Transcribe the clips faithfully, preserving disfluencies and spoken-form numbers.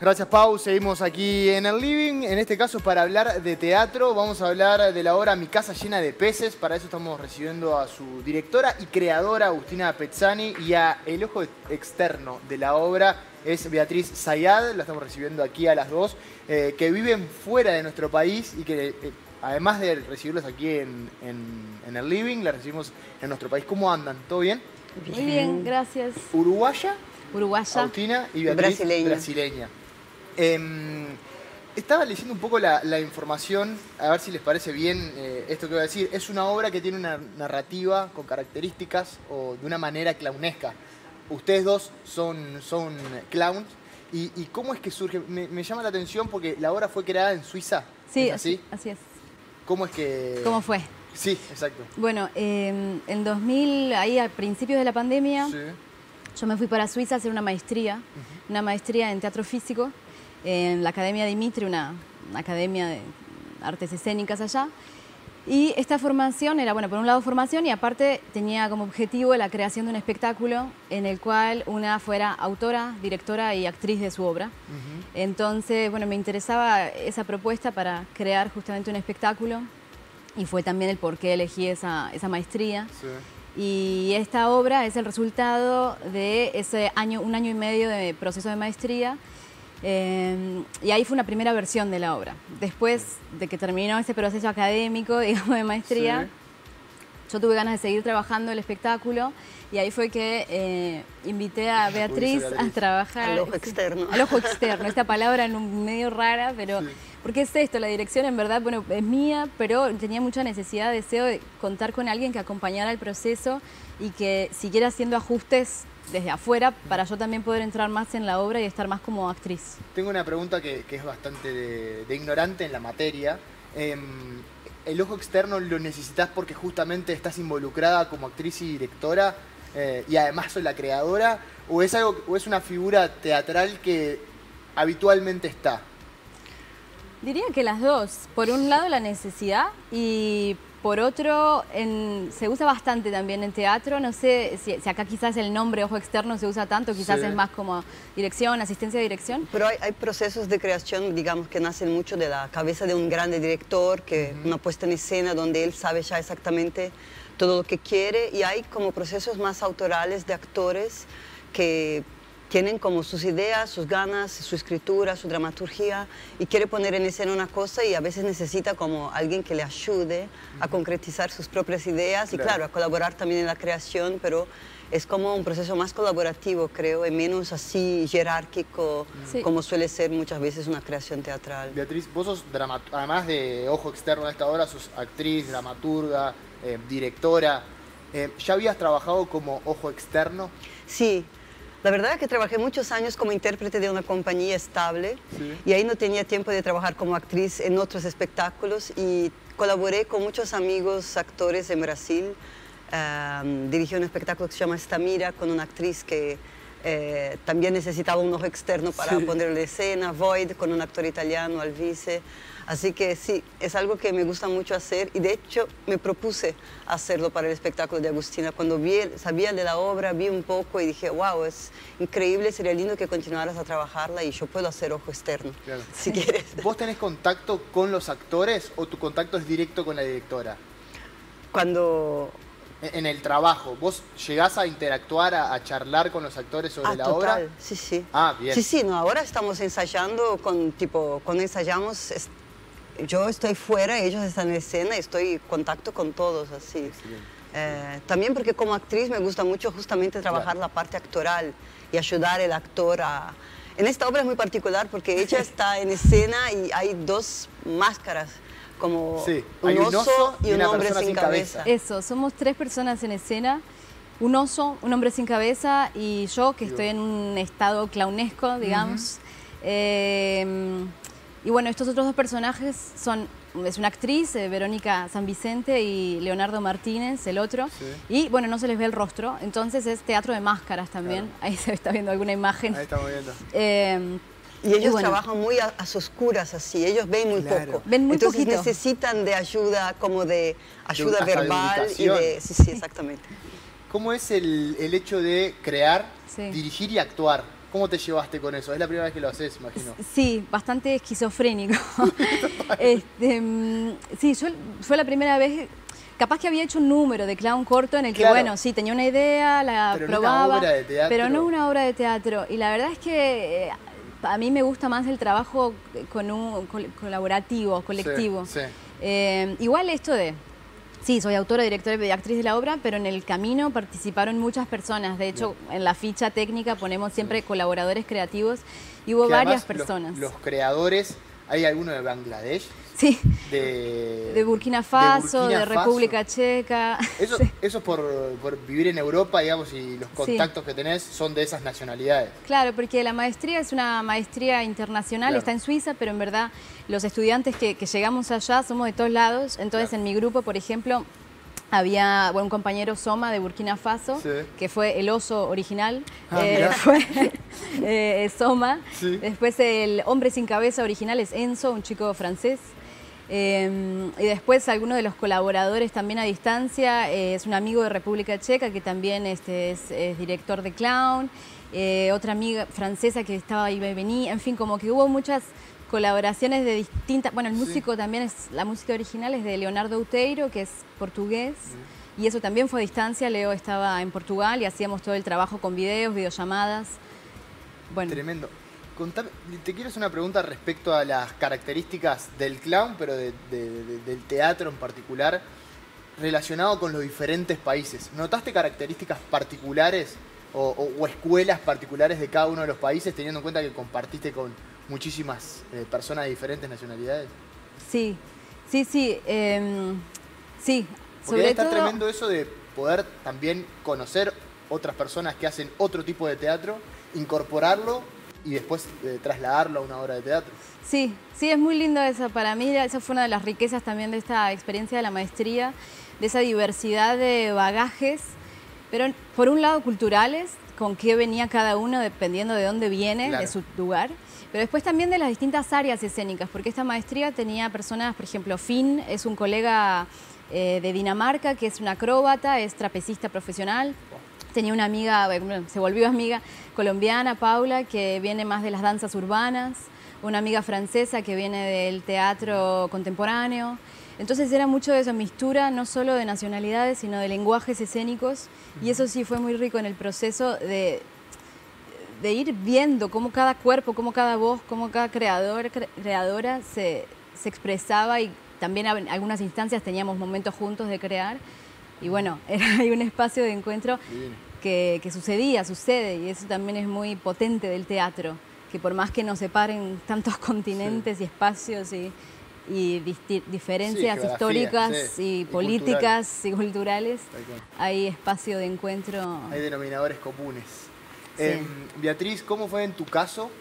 Gracias, Pau. Seguimos aquí en el living. En este caso, para hablar de teatro, vamos a hablar de la obra Mi casa llena de peces. Para eso estamos recibiendo a su directora y creadora, Agustina Pezzani, y a el ojo externo de la obra es Beatriz Zayad. La estamos recibiendo aquí a las dos, eh, que viven fuera de nuestro país y que, eh, además de recibirlos aquí en, en, en el living, la recibimos en nuestro país. ¿Cómo andan? ¿Todo bien? Muy bien, gracias. ¿Uruguaya? Uruguaya. Agustina y Beatriz brasileña. brasileña. Eh, estaba leyendo un poco la, la información, a ver si les parece bien eh, esto que voy a decir. Es una obra que tiene una narrativa con características o de una manera clownesca. Ustedes dos son, son clowns. ¿Y, y cómo es que surge? Me, me llama la atención porque la obra fue creada en Suiza. Sí, ¿Es así? así es. ¿Cómo es que...? ¿Cómo fue? Sí, exacto. Bueno, eh, en dos mil, ahí a principios de la pandemia, Sí. yo me fui para Suiza a hacer una maestría, uh-huh. una maestría en teatro físico, en la Academia Dimitri, una, una academia de artes escénicas allá. Y esta formación era, bueno, por un lado formación y aparte tenía como objetivo la creación de un espectáculo en el cual una fuera autora, directora y actriz de su obra. Uh-huh. Entonces, bueno, me interesaba esa propuesta para crear justamente un espectáculo y fue también el por qué elegí esa, esa maestría. Sí. Y esta obra es el resultado de ese año, un año y medio de proceso de maestría. Eh, y ahí fue una primera versión de la obra. Después de que terminó ese proceso académico, digamos, de maestría, sí. yo tuve ganas de seguir trabajando el espectáculo y ahí fue que eh, invité a Beatriz, Beatriz a trabajar... Al ojo externo. Al ojo externo, esta palabra medio rara, pero... Sí. Porque es esto, la dirección en verdad, bueno, es mía, pero tenía mucha necesidad, deseo de contar con alguien que acompañara el proceso y que siguiera haciendo ajustes desde afuera para yo también poder entrar más en la obra y estar más como actriz. Tengo una pregunta que, que es bastante de, de ignorante en la materia. Eh, ¿El ojo externo lo necesitas porque justamente estás involucrada como actriz y directora eh, y además sos la creadora? ¿O es, algo, o es una figura teatral que habitualmente está? Diría que las dos. Por un lado la necesidad y por otro en, se usa bastante también en teatro. No sé si, si acá quizás el nombre ojo externo se usa tanto, quizás sí. es más como dirección, asistencia de dirección. Pero hay, hay procesos de creación, digamos, que nacen mucho de la cabeza de un grande director, que uh-huh. una puesta en escena donde él sabe ya exactamente todo lo que quiere, y hay como procesos más autorales de actores que tienen como sus ideas, sus ganas, su escritura, su dramaturgia y quiere poner en escena una cosa y a veces necesita como alguien que le ayude a concretizar sus propias ideas y claro, claro a colaborar también en la creación, pero es como un proceso más colaborativo, creo, y menos así jerárquico, sí. como suele ser muchas veces una creación teatral. Beatriz, vos sos, además de ojo externo a esta obra, sos actriz, dramaturga, eh, directora. Eh, ¿Ya habías trabajado como ojo externo? Sí. La verdad es que trabajé muchos años como intérprete de una compañía estable sí. y ahí no tenía tiempo de trabajar como actriz en otros espectáculos y colaboré con muchos amigos actores en Brasil. Um, dirigí un espectáculo que se llama Estamira con una actriz que eh, también necesitaba un ojo externo para sí. ponerle escena, Void con un actor italiano, Alvise. Así que sí, es algo que me gusta mucho hacer y de hecho me propuse hacerlo para el espectáculo de Agustina. Cuando vi, sabía de la obra, vi un poco y dije, wow, es increíble, sería lindo que continuaras a trabajarla y yo puedo hacer ojo externo, claro. si quieres. ¿Vos tenés contacto con los actores o tu contacto es directo con la directora? Cuando... En el trabajo, ¿vos llegás a interactuar, a, a charlar con los actores sobre ah, la total. obra? Sí, sí. Ah, bien. Sí, sí, no, ahora estamos ensayando, con, tipo, cuando ensayamos, es, yo estoy fuera, ellos están en escena, estoy en contacto con todos, así. Eh, también porque como actriz me gusta mucho justamente trabajar claro. la parte actoral y ayudar al actor a... En esta obra es muy particular porque ella está en escena y hay dos máscaras. Como sí, un, un oso, oso y un hombre sin, sin cabeza. cabeza. Eso, somos tres personas en escena, un oso, un hombre sin cabeza y yo que Dios. estoy en un estado clownesco, digamos. Uh-huh. eh, y bueno, estos otros dos personajes son, es una actriz, eh, Verónica San Vicente y Leonardo Martínez, el otro. Sí. Y bueno, no se les ve el rostro, entonces es teatro de máscaras también. Claro. Ahí se está viendo alguna imagen. Ahí estamos viendo. Eh, Y ellos y bueno. trabajan muy a, a oscuras, así, ellos ven muy claro. poco. Ven muy Entonces poquito. necesitan de ayuda, como de ayuda de, verbal de y de... Sí, sí, exactamente. ¿Cómo es el, el hecho de crear, sí. dirigir y actuar? ¿Cómo te llevaste con eso? Es la primera vez que lo haces, imagino. Sí, bastante esquizofrénico. este, sí, yo fue la primera vez, capaz que había hecho un número de clown corto en el que, claro, bueno, sí, tenía una idea, la pero probaba, no una obra de teatro. Pero no una obra de teatro. Y la verdad es que eh, a mí me gusta más el trabajo con un col colaborativo, colectivo. Sí, sí. Eh, igual esto de... Sí, soy autora, directora y actriz de la obra, pero en el camino participaron muchas personas. De hecho, bien, en la ficha técnica ponemos siempre sí. colaboradores creativos y hubo que varias personas. Los, los creadores, ¿hay alguno de Bangladesh? Sí, de, de Burkina Faso, de, de Burkina República Faso. Checa. Eso, sí. eso es por, por vivir en Europa, digamos, y los contactos sí. que tenés son de esas nacionalidades. Claro, porque la maestría es una maestría internacional, claro. está en Suiza, pero en verdad los estudiantes que, que llegamos allá somos de todos lados. Entonces, claro. en mi grupo, por ejemplo, había bueno, un compañero Soma de Burkina Faso, sí. que fue el oso original, ah, eh, fue eh, Soma. Sí. Después el hombre sin cabeza original es Enzo, un chico francés. Eh, y después alguno de los colaboradores también a distancia eh, es un amigo de República Checa que también este, es, es director de clown, eh, otra amiga francesa que estaba ahí y venía, en fin, como que hubo muchas colaboraciones de distintas... Bueno, el músico sí. también es... La música original es de Leonardo Outeiro, que es portugués, sí. y eso también fue a distancia. Leo estaba en Portugal y hacíamos todo el trabajo con videos, videollamadas. Bueno. Tremendo. Contame, te quiero hacer una pregunta respecto a las características del clown, pero de, de, de, del teatro en particular, relacionado con los diferentes países. ¿Notaste características particulares o, o, o escuelas particulares de cada uno de los países, teniendo en cuenta que compartiste con muchísimas eh, personas de diferentes nacionalidades? Sí, sí, sí, eh, sí. Porque debe estar tremendo eso de poder también conocer otras personas que hacen otro tipo de teatro, incorporarlo y después eh, trasladarlo a una obra de teatro. Sí, sí, es muy lindo eso. Para mí esa fue una de las riquezas también de esta experiencia de la maestría, de esa diversidad de bagajes, pero por un lado culturales, con qué venía cada uno dependiendo de dónde viene, claro. de su lugar, pero después también de las distintas áreas escénicas, porque esta maestría tenía personas, por ejemplo, Finn es un colega eh, de Dinamarca, que es una acróbata, es trapecista profesional. Tenía una amiga, se volvió amiga colombiana, Paula, que viene más de las danzas urbanas, una amiga francesa que viene del teatro contemporáneo. Entonces era mucho de esa mistura, no solo de nacionalidades, sino de lenguajes escénicos, y eso sí fue muy rico en el proceso de, de ir viendo cómo cada cuerpo, cómo cada voz, cómo cada creador, cre, creadora se, se expresaba, y también en algunas instancias teníamos momentos juntos de crear. Y bueno, era ahí un espacio de encuentro que, que sucedía, sucede, y eso también es muy potente del teatro, que por más que nos separen tantos continentes sí. y espacios y, y diferencias sí, históricas sí. y, y políticas cultural. y culturales, hay espacio de encuentro. Hay denominadores comunes. Sí. Eh, Beatriz, ¿cómo fue en tu caso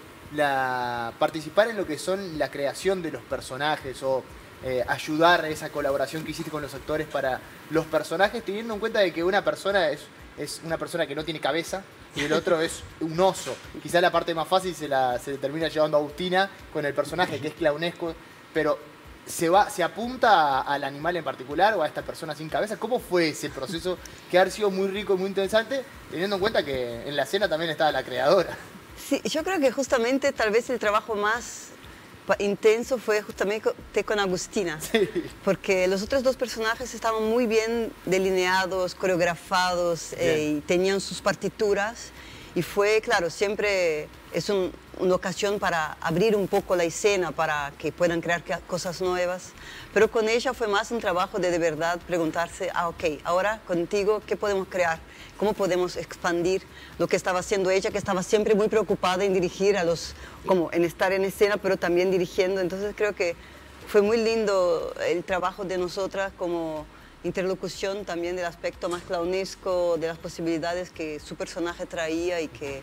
la, participar en lo que son la creación de los personajes o Eh, ayudar a esa colaboración que hiciste con los actores para los personajes, teniendo en cuenta de que una persona es, es una persona que no tiene cabeza y el otro es un oso? Quizá la parte más fácil se la se termina llevando a Agustina con el personaje que es clownesco, pero ¿se, va, se apunta al animal en particular o a esta persona sin cabeza? ¿Cómo fue ese proceso que ha sido muy rico y muy interesante, teniendo en cuenta que en la escena también estaba la creadora? Sí, yo creo que justamente tal vez el trabajo más intenso fue justamente con Agustina, sí. porque los otros dos personajes estaban muy bien delineados, coreografados eh, y tenían sus partituras, y fue, claro, siempre es un, una ocasión para abrir un poco la escena, para que puedan crear cosas nuevas, pero con ella fue más un trabajo de de verdad preguntarse, ah, ok, ahora contigo, ¿qué podemos crear? ¿Cómo podemos expandir lo que estaba haciendo ella, que estaba siempre muy preocupada en dirigir a los, como en estar en escena, pero también dirigiendo? Entonces creo que fue muy lindo el trabajo de nosotras como interlocución también del aspecto más clownesco, de las posibilidades que su personaje traía y que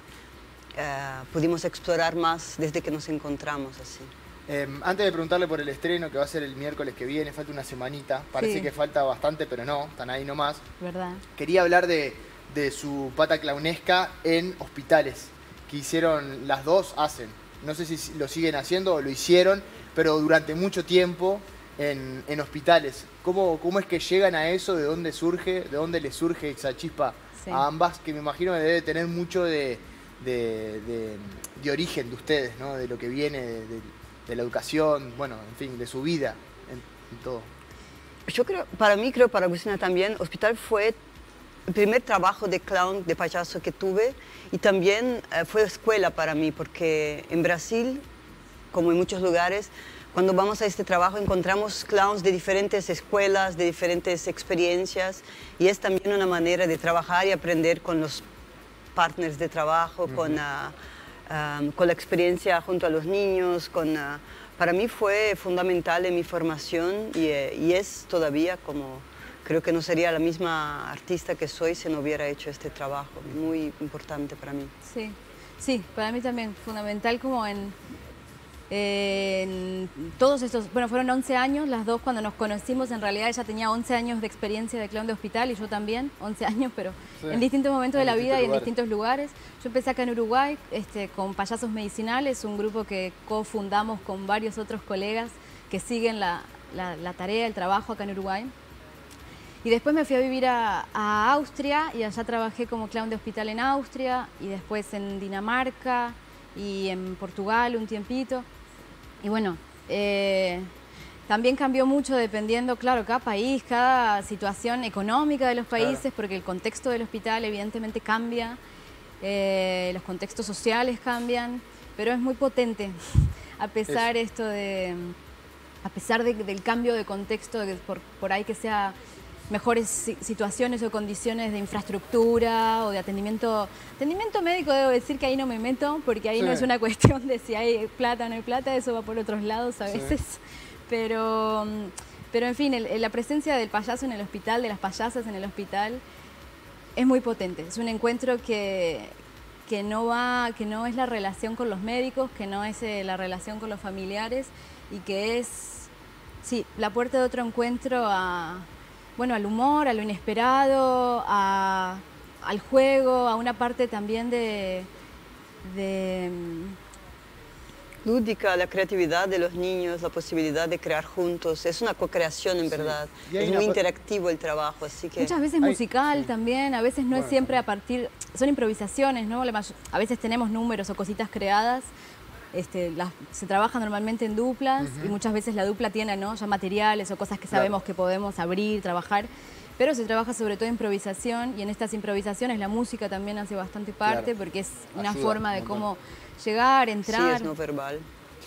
uh, pudimos explorar más desde que nos encontramos así. Eh, antes de preguntarle por el estreno, que va a ser el miércoles que viene, falta una semanita, parece sí. que falta bastante, pero no, están ahí nomás. ¿Verdad? Quería hablar de, de su pata clownesca en hospitales, que hicieron, las dos hacen, no sé si lo siguen haciendo o lo hicieron, pero durante mucho tiempo en, en hospitales. ¿Cómo, ¿Cómo es que llegan a eso? ¿De dónde surge? ¿De dónde les surge esa chispa sí. a ambas? Que me imagino que debe tener mucho de, de, de, de origen de ustedes, ¿no? De lo que viene, de, de, de la educación, bueno, en fin, de su vida, en, en todo. Yo creo, para mí, creo para Agustina también, Hospital fue el primer trabajo de clown, de payaso que tuve, y también eh, fue escuela para mí, porque en Brasil, como en muchos lugares, cuando vamos a este trabajo encontramos clowns de diferentes escuelas, de diferentes experiencias, y es también una manera de trabajar y aprender con los partners de trabajo, uh-huh. con, uh, um, con la experiencia junto a los niños. Con, uh, para mí fue fundamental en mi formación y, uh, y es todavía como, creo que no sería la misma artista que soy si no hubiera hecho este trabajo, muy importante para mí. Sí, sí, para mí también, fundamental como en... En todos estos, bueno, fueron once años, las dos cuando nos conocimos, en realidad ella tenía once años de experiencia de clown de hospital y yo también, once años, pero sí, en distintos momentos en de la vida lugares. y en distintos lugares. Yo empecé acá en Uruguay este, con Payasos Medicinales, un grupo que cofundamos con varios otros colegas que siguen la, la, la tarea, el trabajo acá en Uruguay. Y después me fui a vivir a, a Austria y allá trabajé como clown de hospital en Austria y después en Dinamarca y en Portugal un tiempito. Y bueno, eh, también cambió mucho dependiendo, claro, cada país, cada situación económica de los países, claro. porque el contexto del hospital evidentemente cambia, eh, los contextos sociales cambian, pero es muy potente, a pesar Eso. esto de, a pesar de, del cambio de contexto, de, por, por ahí que sea mejores situaciones o condiciones de infraestructura o de atendimiento. Atendimiento médico debo decir que ahí no me meto, porque ahí sí. no es una cuestión de si hay plata o no hay plata, eso va por otros lados a veces. Sí. Pero, pero en fin, el, la presencia del payaso en el hospital, de las payasas en el hospital, es muy potente. Es un encuentro que, que, no, va, que no es la relación con los médicos, que no es eh, la relación con los familiares y que es, sí, la puerta de otro encuentro a... Bueno, al humor, a lo inesperado, a, al juego, a una parte también de, de... lúdica, la creatividad de los niños, la posibilidad de crear juntos. Es una co-creación en sí. verdad. Es muy interactivo el trabajo, así que... Muchas veces Ay, musical sí. también, a veces no bueno, es siempre también. a partir... Son improvisaciones, ¿no? A veces tenemos números o cositas creadas. Este, las, se trabaja normalmente en duplas uh-huh. y muchas veces la dupla tiene ¿no? ya materiales o cosas que sabemos claro. que podemos abrir, trabajar, pero se trabaja sobre todo improvisación y en estas improvisaciones la música también hace bastante parte claro. porque es una Ayuda, forma de cómo llegar, entrar. Sí, es no verbal.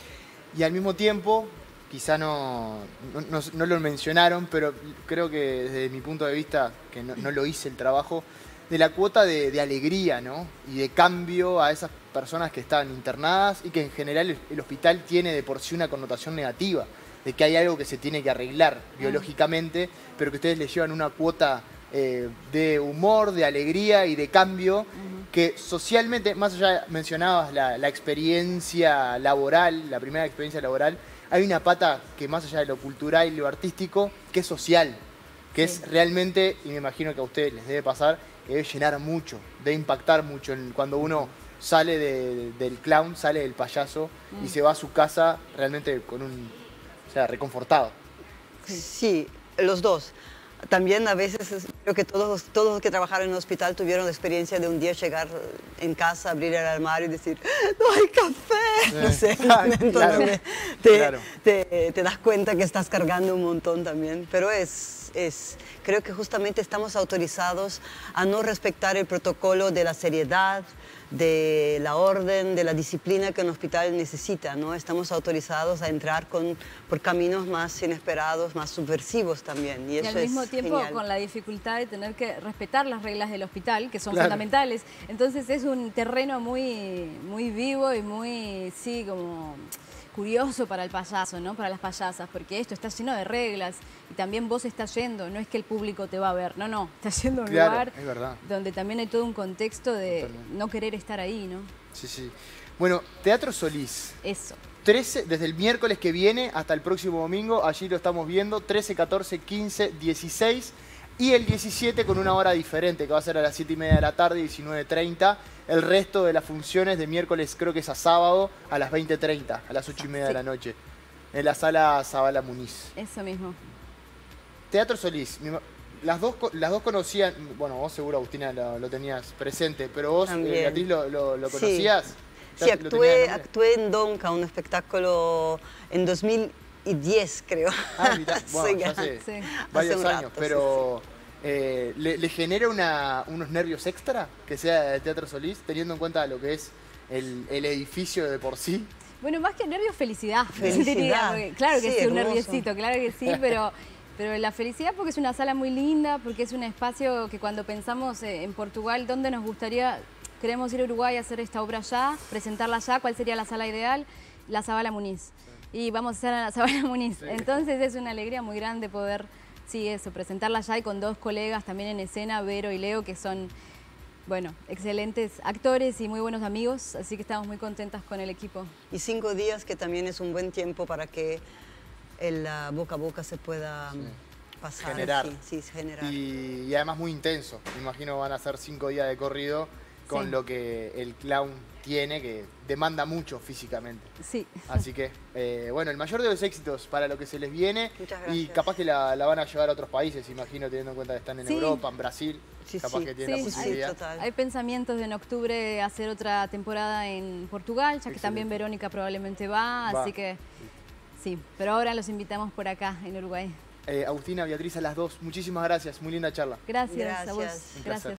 Y al mismo tiempo, quizá no, no, no, no lo mencionaron, pero creo que desde mi punto de vista, que no, no lo hice el trabajo, de la cuota de, de alegría, ¿no? Y de cambio a esas personas que estaban internadas y que en general el, el hospital tiene de por sí una connotación negativa, de que hay algo que se tiene que arreglar mm. biológicamente, pero que ustedes le llevan una cuota eh, de humor, de alegría y de cambio, mm. que socialmente, más allá, mencionabas la, la experiencia laboral, la primera experiencia laboral, hay una pata que más allá de lo cultural y lo artístico, que es social, que sí. es realmente, y me imagino que a ustedes les debe pasar, que debe llenar mucho, debe impactar mucho en, cuando uno sale de, de, del clown, sale del payaso mm. y se va a su casa realmente con un, o sea, reconfortado. Sí, sí, los dos. También a veces creo que todos, todos los que trabajaron en el hospital tuvieron la experiencia de un día llegar en casa, abrir el armario y decir ¡no hay café! Eh, no sé, entonces claro, te, claro. te, te das cuenta que estás cargando un montón también, pero es, es, creo que justamente estamos autorizados a no respetar el protocolo de la seriedad, de la orden, de la disciplina que un hospital necesita, ¿no? Estamos autorizados a entrar con, por caminos más inesperados, más subversivos también. Y, y eso al mismo es tiempo genial. Con la dificultad de tener que respetar las reglas del hospital, que son claro. fundamentales. Entonces es un terreno muy, muy vivo y muy, sí, como curioso para el payaso, ¿no? Para las payasas, porque esto está lleno de reglas y también vos estás yendo, no es que el público te va a ver, no, no, estás yendo a un claro, lugar es verdad. donde también hay todo un contexto de Totalmente. no querer estar ahí, ¿no? Sí, sí. Bueno, Teatro Solís. Eso. trece, desde el miércoles que viene hasta el próximo domingo, allí lo estamos viendo, trece, catorce, quince, dieciséis y el diecisiete con una hora diferente, que va a ser a las siete y media de la tarde, diecinueve treinta. El resto de las funciones de miércoles creo que es a sábado a las veinte treinta, a las ocho y media sí. de la noche, en la sala Zabala Muniz. Eso mismo. Teatro Solís, las dos, las dos conocían, bueno, vos seguro, Agustina, lo, lo tenías presente, pero vos, eh, Beatriz, ¿lo, lo, lo conocías? Sí, ¿Ya sí lo actué, tenías de actué en Donca, un espectáculo en dos mil diez, creo. Ah, mirá, bueno, Sí, ya hace sí. varios Hace un años, rato, pero eh, ¿le, le genera una, unos nervios extra que sea de Teatro Solís, teniendo en cuenta lo que es el, el edificio de por sí? Bueno, más que nervios, felicidad. Felicidad. diría, porque claro que Sí, sí, un hermoso. nerviosito, claro que sí, pero, pero la felicidad porque es una sala muy linda, porque es un espacio que cuando pensamos eh, en Portugal, ¿dónde nos gustaría? Queremos ir a Uruguay a hacer esta obra allá, presentarla allá, ¿cuál sería la sala ideal? La Zabala Muniz. Y vamos a hacer a la Zabala Muniz. Sí. Entonces es una alegría muy grande poder, sí, eso, presentarla allá y con dos colegas también en escena, Vero y Leo, que son, bueno, excelentes actores y muy buenos amigos, así que estamos muy contentas con el equipo. Y cinco días, que también es un buen tiempo para que el uh, boca a boca se pueda um, pasar. Generar. Sí, sí, generar. Y, y además muy intenso. Me imagino van a ser cinco días de corrido con Sí. lo que el clown tiene, que demanda mucho físicamente. Sí. Así que, eh, bueno, el mayor de los éxitos para lo que se les viene. Muchas Y gracias. capaz que la, la van a llevar a otros países, imagino, teniendo en cuenta que están en Sí. Europa, en Brasil. Sí, Capaz sí. que tienen Sí, la sí, posibilidad. total. Hay pensamientos de en octubre hacer otra temporada en Portugal, ya que Excelente. también Verónica probablemente va, Va. así que sí. Pero ahora los invitamos por acá, en Uruguay. Eh, Agustina, Beatriz, a las dos, muchísimas gracias. Muy linda charla. Gracias, a vos. Gracias. Un placer. Gracias.